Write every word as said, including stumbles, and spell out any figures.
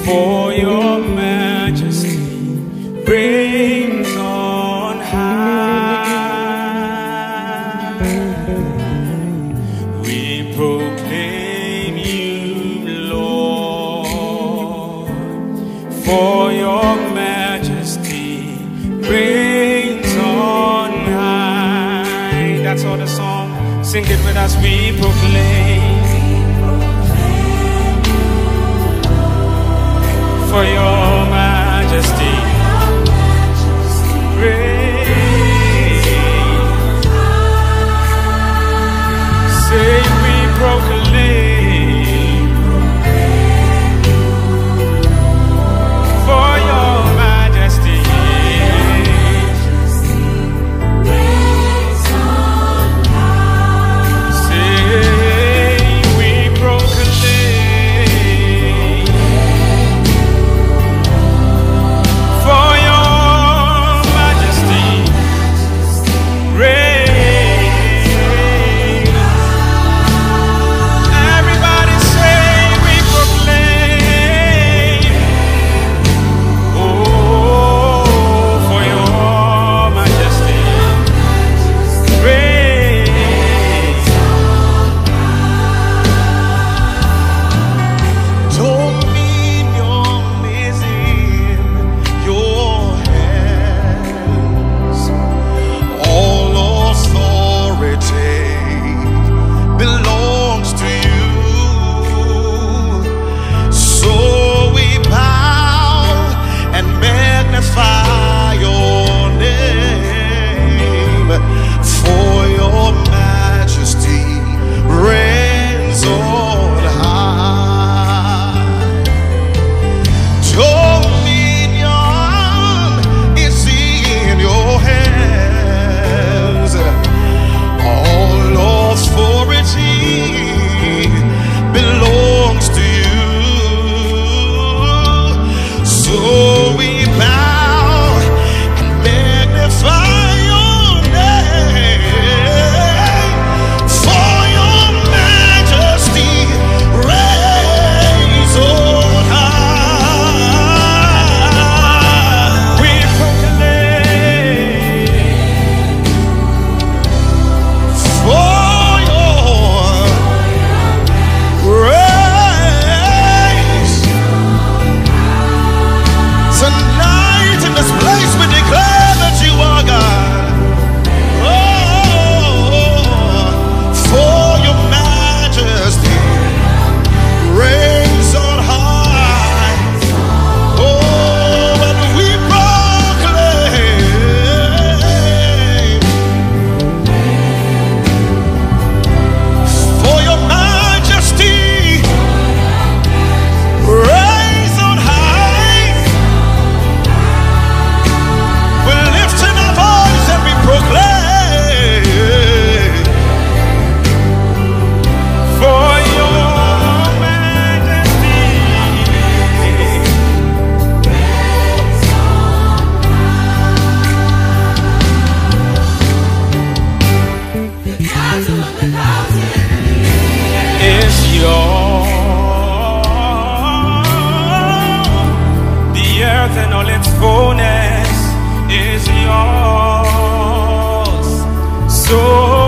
for your majesty reigns on high. We proclaim you, Lord, for your majesty reigns on high. That's all the song. Sing it with us. We proclaim for your majesty reigns. Say we proclaim for your majesty reigns on high. Say we proclaim for your majesty reigns. Everybody say we proclaim, oh, for your majesty reigns. Dominion is in your hands. All authority belongs to you. So we bow and magnify your name, for your majesty reigns on high. Dominion is in your hands. All authority belongs to you. So we bow and magnify your name, for your majesty reigns on high. We proclaim for your grace. Tonight in this place we declare that you are God. Oh, for your majesty reigns on high. Oh, and we proclaim for your majesty reigns on high. We're lifting our voice and we proclaim for your majesty is yours. The earth and all its fullness is yours. So